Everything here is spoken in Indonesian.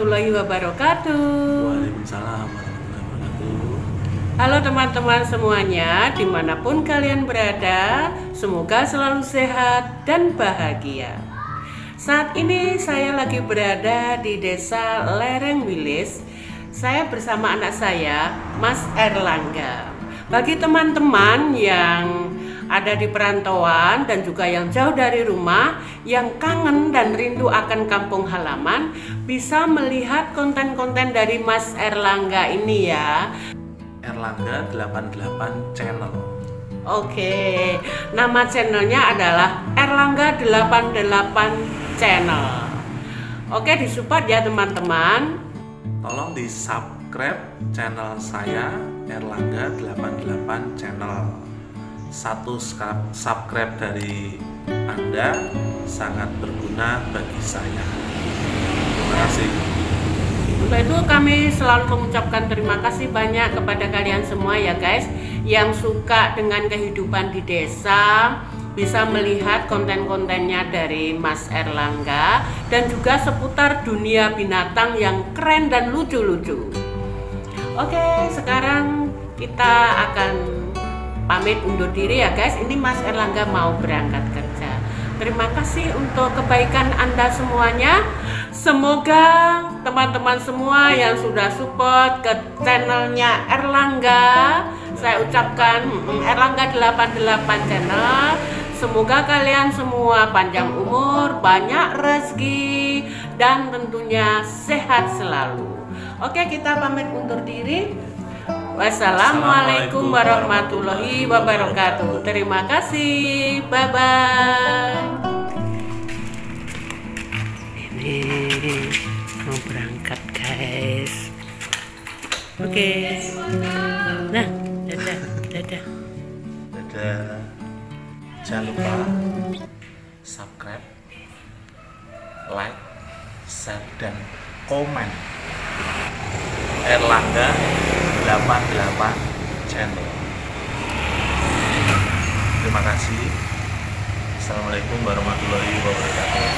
warahmatullahi wabarakatuh. Waalaikumsalam warahmatullahi wabarakatuh. Halo teman-teman semuanya, dimanapun kalian berada, semoga selalu sehat dan bahagia. Saat ini saya lagi berada di desa Lereng Wilis. Saya bersama anak saya, Mas Erlangga. Bagi teman-teman yang ada di perantauan dan juga yang jauh dari rumah, yang kangen dan rindu akan kampung halaman, bisa melihat konten-konten dari Mas Erlangga ini ya. Erlangga 88 Channel. Oke, nama channelnya adalah Erlangga 88 Channel. Oke, disupport ya teman-teman. Tolong di subscribe channel saya Erlangga 88 Channel. Satu subscribe dari Anda sangat berguna bagi saya. Terima kasih. Untuk itu kami selalu mengucapkan terima kasih banyak kepada kalian semua ya guys, yang suka dengan kehidupan di desa, bisa melihat konten-kontennya dari Mas Erlangga dan juga seputar dunia binatang yang keren dan lucu-lucu. Oke, sekarang kita akan pamit undur diri ya guys. Ini Mas Erlangga mau berangkat kerja. Terima kasih untuk kebaikan Anda semuanya. Semoga teman-teman semua yang sudah support ke channelnya Erlangga, saya ucapkan Erlangga 88 Channel, semoga kalian semua panjang umur, banyak rezeki, dan tentunya sehat selalu. Oke, kita pamit undur diri. Wassalamualaikum warahmatullahi wabarakatuh. Terima kasih. Bye bye. Ini mau berangkat guys. Oke. Nah, dadah, dadah. Dadah. Jangan lupa subscribe, like, share, dan komen Erlangga 88 Channel. Terima kasih. Assalamualaikum warahmatullahi wabarakatuh.